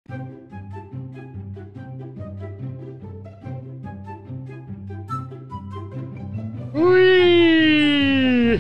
Whee!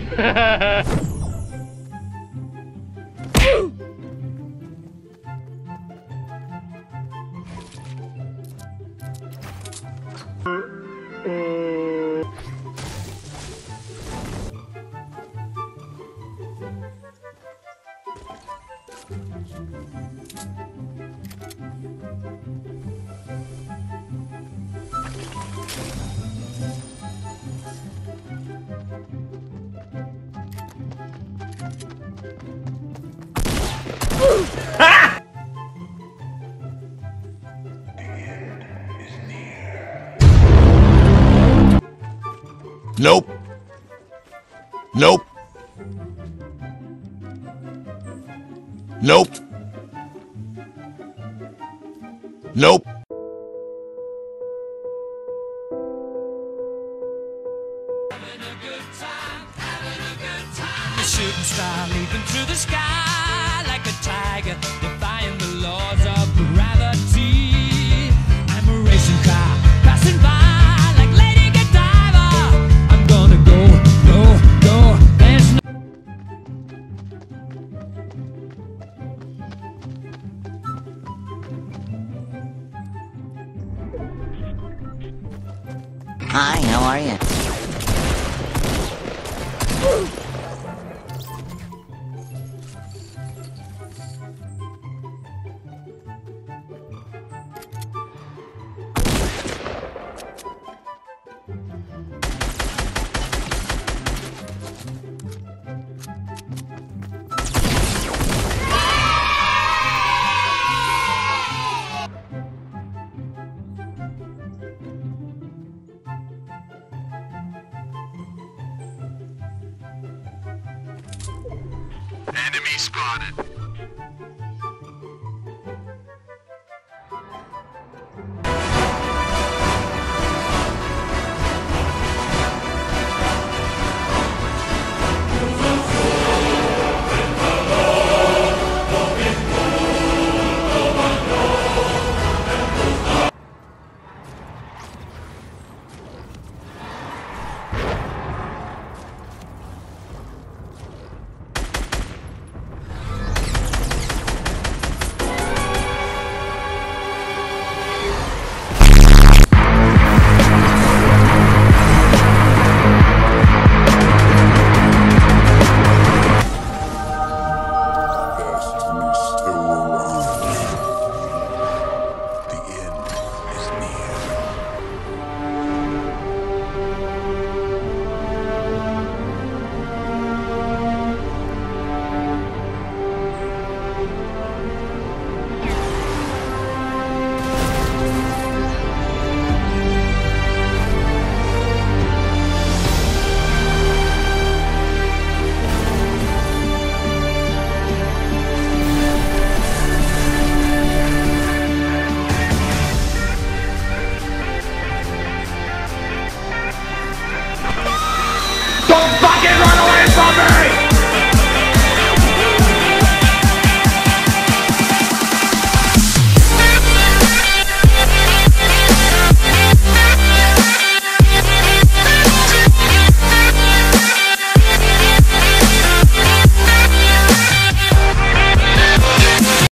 Nope. Nope. Nope. Nope. A shooting star leaping through the sky like a tiger, defying the laws of gravity. I'm a racing car passing by like Lady Godiva. I'm gonna go, go, go. There's no Hi, how are you? Enemy spotted.